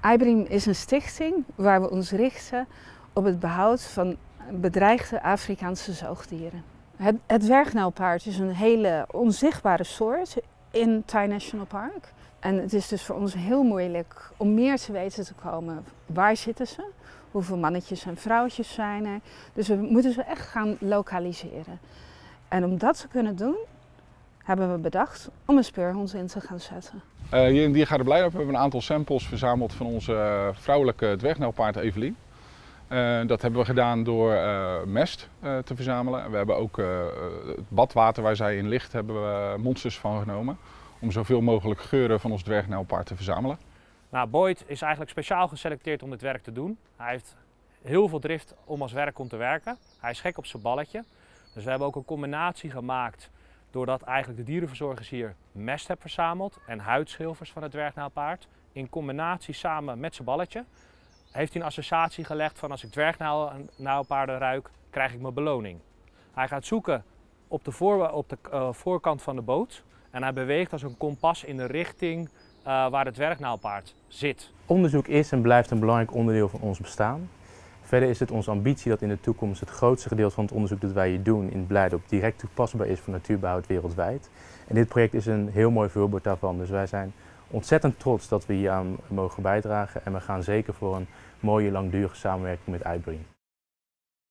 iBream is een stichting waar we ons richten op het behoud van bedreigde Afrikaanse zoogdieren. Het dwergnauwpaard is een hele onzichtbare soort in Thai National Park. En het is dus voor ons heel moeilijk om meer te weten te komen. Waar zitten ze? Hoeveel mannetjes en vrouwtjes zijn er? Dus we moeten ze echt gaan lokaliseren. En om dat te kunnen doen, hebben we bedacht om een speurhond in te gaan zetten. Hier in Diergaarde Blijdorp hebben we een aantal samples verzameld van onze vrouwelijke dwergnauwpaard Evelien. Dat hebben we gedaan door mest te verzamelen. We hebben ook het badwater waar zij in ligt, hebben we monsters van genomen. Om zoveel mogelijk geuren van ons dwergnauwpaard te verzamelen. Nou, Boyd is eigenlijk speciaal geselecteerd om dit werk te doen. Hij heeft heel veel drift om als werkhond te werken. Hij is gek op zijn balletje. Dus we hebben ook een combinatie gemaakt doordat eigenlijk de dierenverzorgers hier mest hebben verzameld en huidschilfers van het dwergnauwpaard. In combinatie samen met zijn balletje heeft hij een associatie gelegd van als ik dwergnauwpaarden ruik, krijg ik mijn beloning. Hij gaat zoeken op de voorkant van de boot en hij beweegt als een kompas in de richting waar het dwergnauwpaard zit. Onderzoek is en blijft een belangrijk onderdeel van ons bestaan. Verder is het onze ambitie dat in de toekomst het grootste gedeelte van het onderzoek dat wij hier doen in Blijdorp direct toepasbaar is voor natuurbehoud wereldwijd. En dit project is een heel mooi voorbeeld daarvan. Dus wij zijn ontzettend trots dat we hier aan mogen bijdragen en we gaan zeker voor een mooie langdurige samenwerking met iBream.